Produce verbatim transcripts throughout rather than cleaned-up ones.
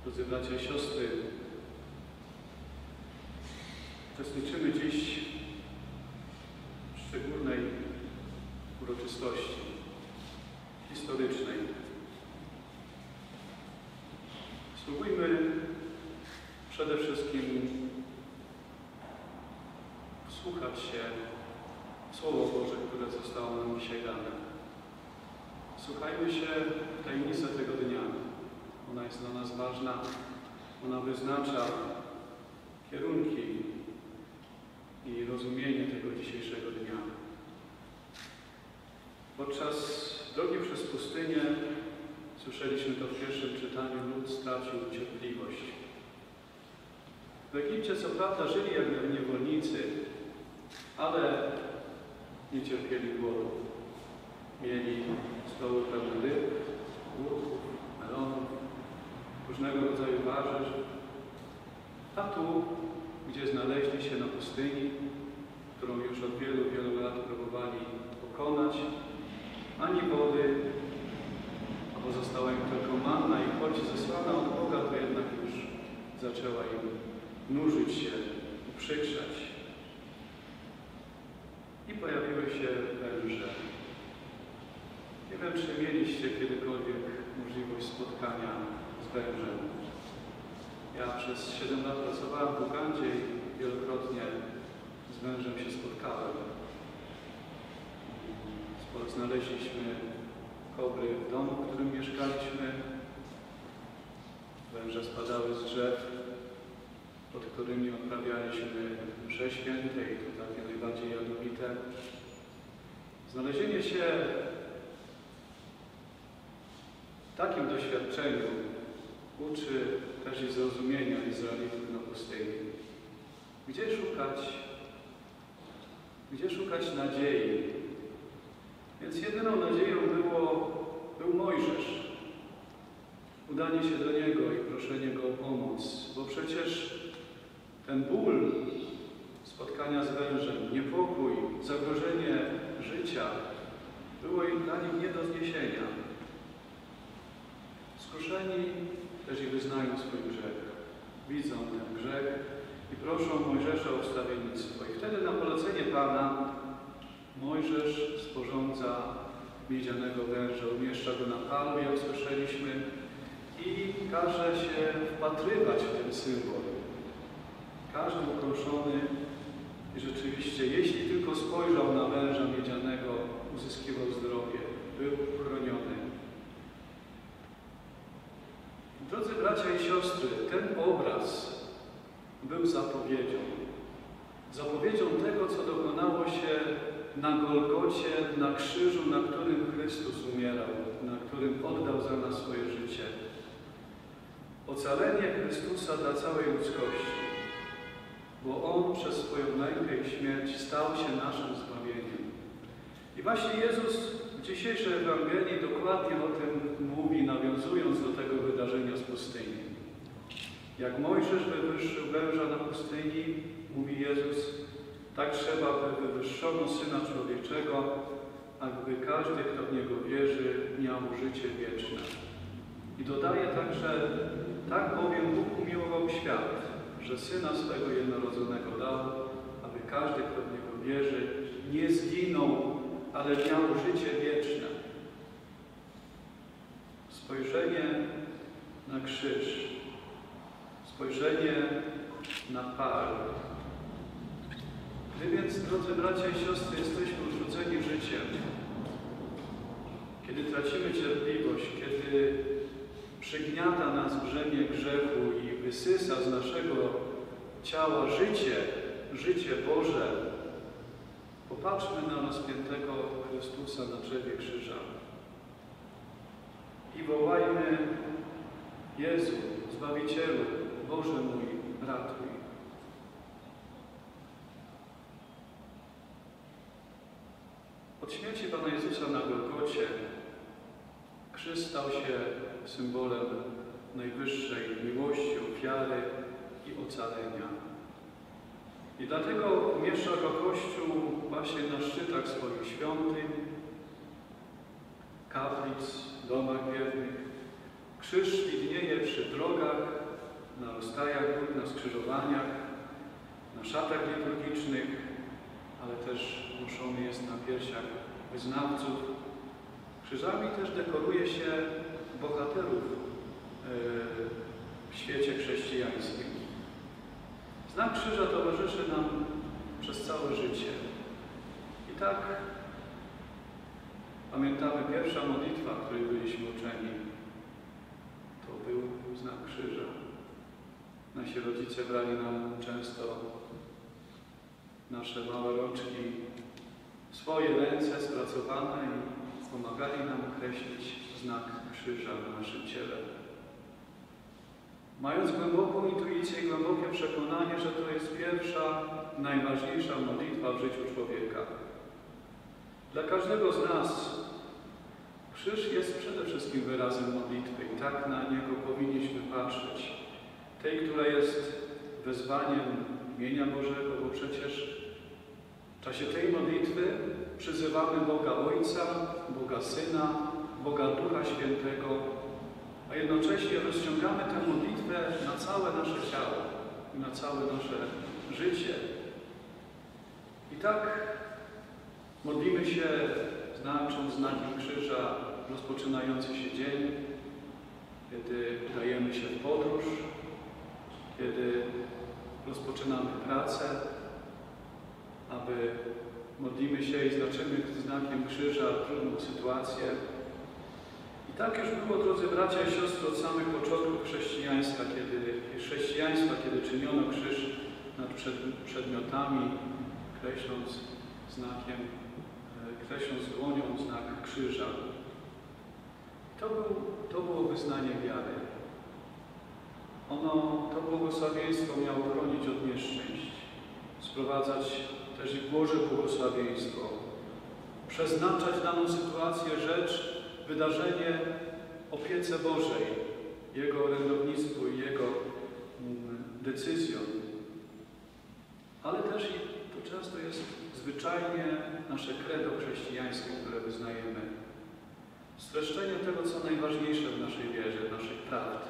Drodzy bracia i siostry, uczestniczymy dziś w szczególnej uroczystości historycznej. Spróbujmy przede wszystkim wsłuchać się w Słowo Boże, które zostało nam dzisiaj dane. Słuchajmy się w tajemnicę tego dnia. Ona jest dla nas ważna. Ona wyznacza kierunki i rozumienie tego dzisiejszego dnia. Podczas drogi przez pustynię, słyszeliśmy to w pierwszym czytaniu, lud stracił cierpliwość. W Egipcie co prawda żyli jak niewolnicy, ale nie cierpieli głodu. Mieli stoły pełne ryb, łódków, melonów, różnego rodzaju warzyw. A tu, gdzie znaleźli się na pustyni, którą już od wielu, wielu lat próbowali pokonać, ani wody, a pozostała im tylko manna i choć zesłana od Boga, to jednak już zaczęła im nużyć się, uprzykrzać. I pojawiły się węże. Nie wiem, czy mieliście kiedykolwiek możliwość spotkania z wężem. Ja przez siedem lat pracowałem w Ugandzie i wielokrotnie z wężem się spotkałem. Znaleźliśmy kobry w domu, w którym mieszkaliśmy. Węże spadały z drzew, pod którymi odprawialiśmy msze święte i to takie najbardziej jadowite. Znalezienie się w takim doświadczeniu uczy też i zrozumienia Izraelitów na pustyni. Gdzie szukać, gdzie szukać nadziei? Więc jedyną nadzieją było, był Mojżesz. Udanie się do niego i proszenie go o pomoc, bo przecież ten ból spotkania z wężem, niepokój, zagrożenie życia było im dla nich nie do zniesienia. Skruszeni też i wyznają swój grzech. Widzą ten grzech i proszą Mojżesza o wstawiennictwo. I wtedy na polecenie Pana Mojżesz sporządza miedzianego węża, umieszcza go na palmie, jak słyszeliśmy, i każe się wpatrywać w ten symbol. Każdy ukruszony i rzeczywiście, jeśli tylko spojrzał na węża miedzianego, uzyskiwał zdrowie, był chroniony. Drodzy bracia i siostry, ten obraz był zapowiedzią. Zapowiedzią tego, co dokonało się na Golgocie, na krzyżu, na którym Chrystus umierał, na którym oddał za nas swoje życie. Ocalenie Chrystusa dla całej ludzkości, bo On przez swoją mękę i śmierć stał się naszym zbawieniem. I właśnie Jezus w dzisiejszej Ewangelii dokładnie o tym mówi, nawiązując do tego wydarzenia z pustyni. Jak Mojżesz wywyższył węża na pustyni, mówi Jezus, tak trzeba, by wywyższono Syna Człowieczego, aby każdy, kto w Niego wierzy, miał życie wieczne. I dodaje także, tak bowiem Bóg umiłował świat, że Syna swego jednorodzonego dał, aby każdy, kto w Niego wierzy, nie zginął, ale miał życie wieczne. Spojrzenie na krzyż, spojrzenie na Pal. Gdy więc, drodzy bracia i siostry, jesteśmy odrzuceni życiem, kiedy tracimy cierpliwość, kiedy przygniata nas brzemię grzechu i wysysa z naszego ciała życie, życie Boże, popatrzmy na rozpiętego Chrystusa na drzewie krzyża i wołajmy: Jezu, Zbawicielu, Boże mój, ratuj. Od śmierci Pana Jezusa na Golgocie krzyż stał się symbolem najwyższej miłości, ofiary i ocalenia. I dlatego umieszcza go Kościół właśnie na szczytach swoich świątyń, kaplic, domach wiernych, Krzyż widnieje przy drogach, na rozstajach, na skrzyżowaniach, na szatach liturgicznych, ale też noszony jest na piersiach wyznawców. Krzyżami też dekoruje się bohaterów w świecie chrześcijańskim. Znak krzyża towarzyszy nam przez całe życie. I tak pamiętamy, pierwsza modlitwa, której byliśmy uczeni, to był znak krzyża. Nasi rodzice brali nam często nasze małe rączki w swoje ręce spracowane i pomagali nam określić znak krzyża na naszym ciele. Mając głęboką intuicję i głębokie przekonanie, że to jest pierwsza, najważniejsza modlitwa w życiu człowieka. Dla każdego z nas krzyż jest przede wszystkim wyrazem modlitwy i tak na niego powinniśmy patrzeć. Tej, która jest wezwaniem imienia Bożego, bo przecież w czasie tej modlitwy przyzywamy Boga Ojca, Boga Syna, Boga Ducha Świętego, a jednocześnie rozciągamy tę modlitwę na całe nasze ciało i na całe nasze życie. I tak modlimy się, znacząc znakiem krzyża rozpoczynający się dzień, kiedy udajemy się w podróż, kiedy rozpoczynamy pracę, aby modlimy się i znaczymy znakiem krzyża trudną sytuację. I tak już było, drodzy bracia i siostry, od samych początków chrześcijaństwa, kiedy, chrześcijaństwa, kiedy czyniono krzyż nad przed, przedmiotami, kreśląc znakiem, kreśląc dłonią znak krzyża. To, był, to było wyznanie wiary. Ono, to błogosławieństwo miało chronić od nieszczęść, sprowadzać też i Boże błogosławieństwo, przeznaczać daną sytuację, rzecz, wydarzenie opiece Bożej, Jego orędownictwu i Jego mm, decyzją. Ale też i to często jest zwyczajnie nasze credo chrześcijańskie, które wyznajemy. Streszczenie tego, co najważniejsze w naszej wierze, w naszych prawd.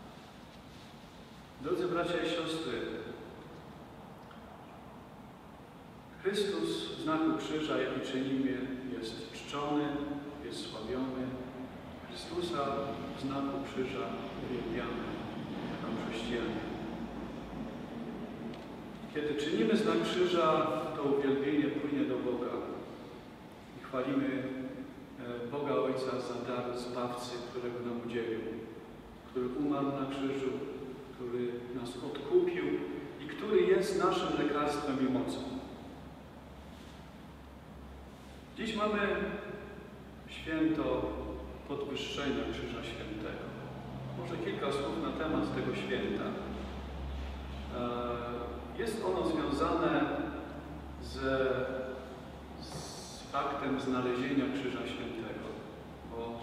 Drodzy bracia i siostry, Chrystus w znaku krzyża, jaki czynimy, jest czczony, jest sławiony. Chrystusa w znaku krzyża uwielbiamy jako chrześcijanie. Kiedy czynimy znak krzyża, to uwielbienie płynie do Boga i chwalimy Boga Ojca za dar Zbawcy, którego nam udzielił, który umarł na krzyżu, który nas odkupił i który jest naszym lekarstwem i mocą. Dziś mamy święto podwyższenia Krzyża Świętego. Może kilka słów na temat tego święta. Jest ono związane z, z faktem znalezienia Krzyża Świętego, bo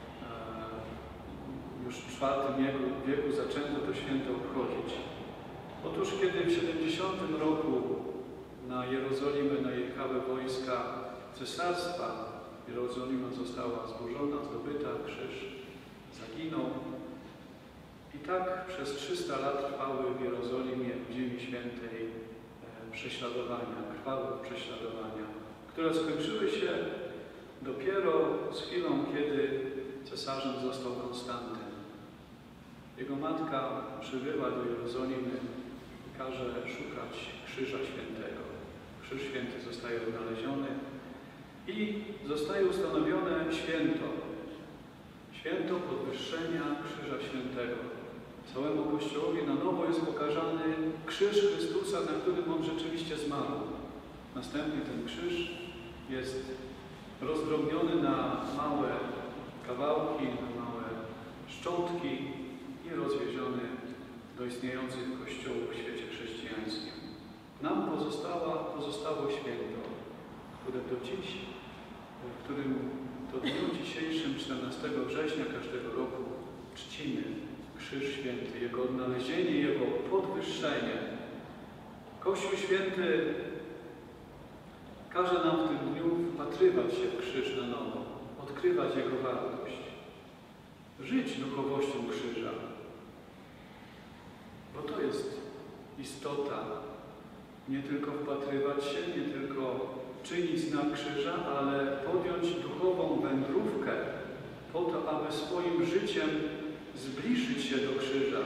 już w czwartym wieku, wieku zaczęto to święto obchodzić. Otóż kiedy w siedemdziesiątym roku na Jerozolimę najechały wojska cesarstwa, Jerozolima została zburzona, zdobyta, krzyż zaginął. I tak przez trzysta lat trwały w Jerozolimie, w Ziemi Świętej, prześladowania, krwawe prześladowania, które skończyły się dopiero z chwilą, kiedy cesarzem został Konstantyn. Jego matka przybywa do Jerozolimy i każe szukać Krzyża Świętego. Krzyż Święty zostaje odnaleziony i zostaje ustanowione święto. Święto podwyższenia Krzyża Świętego. Całemu Kościołowi na nowo jest pokazany krzyż Chrystusa, na którym On rzeczywiście zmarł. Następnie ten krzyż jest rozdrobniony na małe kawałki, na małe szczątki i rozwieziony do istniejących kościołów w świecie chrześcijańskim. Nam pozostała, pozostało święto, które do dziś, w którym to dniu dzisiejszym, czternastego września każdego roku, czcimy Krzyż Święty, Jego odnalezienie, Jego podwyższenie. Kościół Święty każe nam w tym dniu wpatrywać się w krzyż na nowo, odkrywać Jego wartość. żyć duchowością krzyża. Bo to jest istota. Nie tylko wpatrywać się, nie tylko czynić znak krzyża, ale podjąć duchową wędrówkę po to, aby swoim życiem zbliżyć się do krzyża.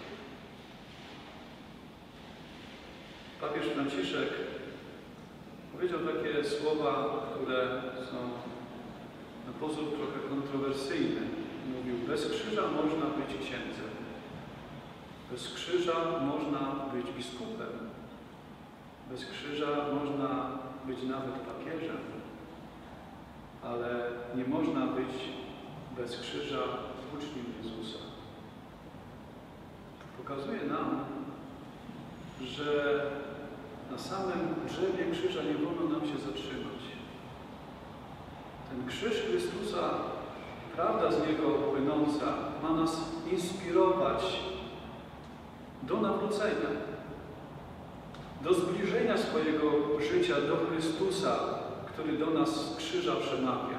Papież Franciszek powiedział takie słowa, które są na pozór trochę kontrowersyjne. Mówił, bez krzyża można być księdzem. Bez krzyża można być biskupem. Bez krzyża można być nawet papieżem. Ale nie można być bez krzyża uczniem Jezusa. Pokazuje nam, że na samym drzewie krzyża nie wolno nam się zatrzymać. Ten krzyż Chrystusa, prawda z Niego płynąca, ma nas inspirować do nawrócenia, do zbliżenia swojego życia do Chrystusa, który do nas z krzyża przemawia.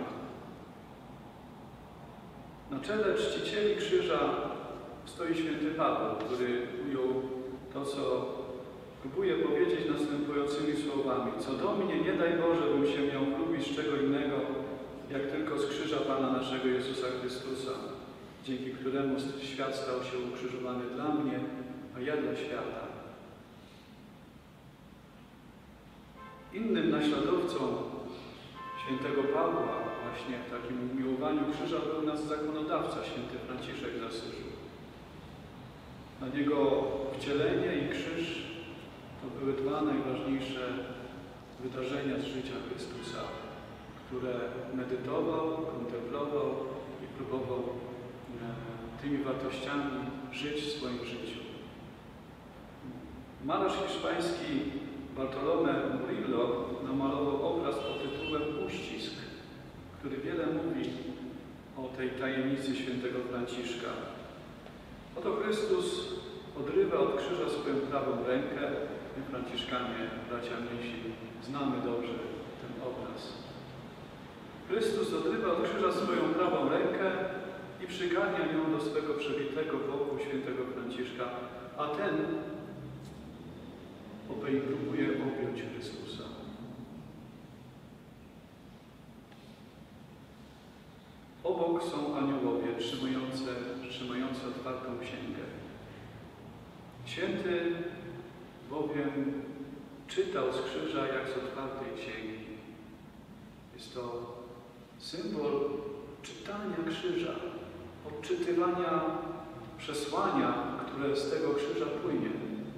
Na czele czcicieli krzyża stoi święty Paweł, który ujął to, co próbuje powiedzieć następującymi słowami. Co do mnie, nie daj Boże, bym się miał chlubić z czego innego, jak tylko z krzyża Pana naszego Jezusa Chrystusa, dzięki któremu świat stał się ukrzyżowany dla mnie, a ja dla świata. Innym naśladowcą świętego Pawła, właśnie w takim umiłowaniu krzyża, był nasz zakonodawca, święty Franciszek z Asyżu. Dla niego wcielenie i krzyż to były dwa najważniejsze wydarzenia z życia Chrystusa, które medytował, kontemplował i próbował tymi wartościami żyć w swoim życiu. Malarz hiszpański Bartolomé Murillo namalował obraz pod tytułem Uścisk, który wiele mówi o tej tajemnicy świętego Franciszka. Oto Chrystus odrywa od krzyża swoją prawą rękę. My, Franciszkanie, bracia mniejsi, znamy dobrze ten obraz. Chrystus odrywa od krzyża swoją prawą rękę i przygania ją do swego przebitego boku świętego Franciszka, a ten obej próbuje objąć Chrystusa. Obok są aniołowie trzymające, trzymające otwartą księgę. Święty bowiem czytał z krzyża jak z otwartej księgi. Jest to symbol czytania krzyża, odczytywania przesłania, które z tego krzyża płynie.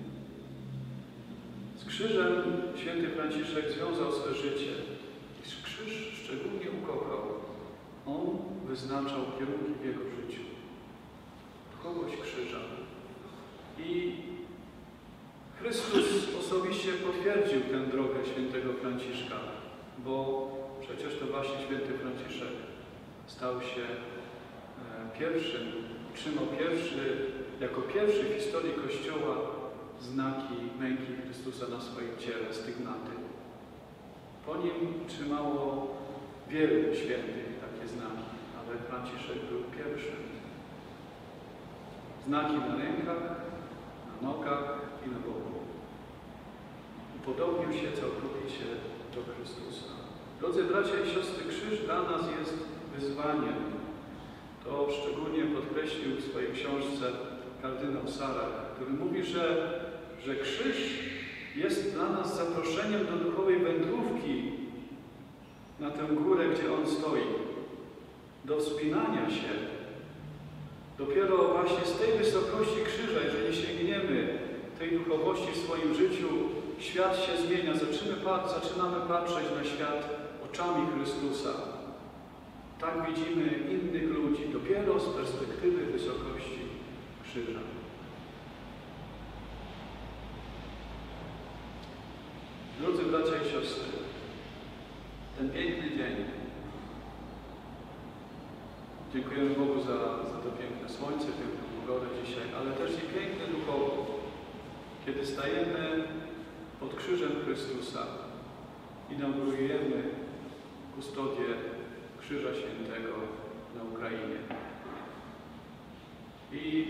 Z krzyżem święty Franciszek związał swe życie i krzyż szczególnie ukochał. On wyznaczał kierunki w jego życiu. Duchowość krzyża. I Chrystus osobiście potwierdził tę drogę świętego Franciszka, bo przecież to właśnie święty Franciszek stał się pierwszym, trzymał pierwszy, jako pierwszy w historii Kościoła znaki męki Chrystusa na swoim ciele, stygmaty. Po nim trzymało wielu świętych takie znaki, ale Franciszek był pierwszym. Znaki na rękach, na nogach i na boku. Upodobnił się całkowicie do Chrystusa. Drodzy bracia i siostry, krzyż dla nas jest wyzwaniem. To szczególnie podkreślił w swojej książce kardynał Sarach, który mówi, że, że krzyż jest dla nas zaproszeniem do duchowej wędrówki na tę górę, gdzie On stoi, do wspinania się. Dopiero właśnie z tej wysokości krzyża, jeżeli sięgniemy tej duchowości w swoim życiu, świat się zmienia. Zaczynamy, zaczynamy patrzeć na świat oczami Chrystusa. Tak widzimy innych ludzi, dopiero z perspektywy wysokości krzyża. Drodzy bracia i siostry, ten piękny dzień. Dziękujemy Bogu za, za to piękne słońce, piękną pogodę dzisiaj, ale też i piękne duchowo, kiedy stajemy pod krzyżem Chrystusa, inaugurujemy kustodię Krzyża Świętego na Ukrainie. I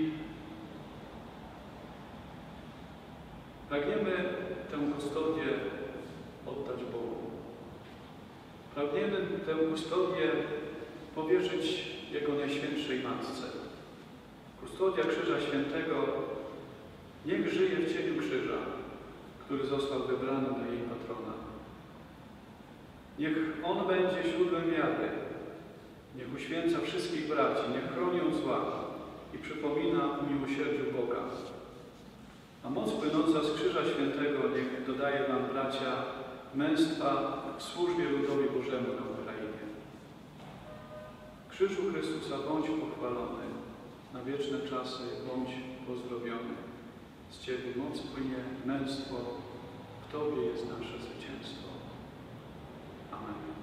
pragniemy tę kustodię oddać Bogu. Pragniemy tę kustodię powierzyć Jego Najświętszej Matce. Kustodia Krzyża Świętego niech żyje w cieniu krzyża, który został wybrany na jej patrona. Niech On będzie źródłem wiary. Niech uświęca wszystkich braci, niech chroni od zła i przypomina o miłosierdziu Boga. A moc płynąca z Krzyża Świętego niech dodaje Wam, bracia, męstwa w służbie ludowi Bożemu na Ukrainie. Krzyżu Chrystusa, bądź pochwalony, na wieczne czasy bądź pozdrowiony. Z Ciebie moc płynie, męstwo, w Tobie jest nasze zwycięstwo. Amen.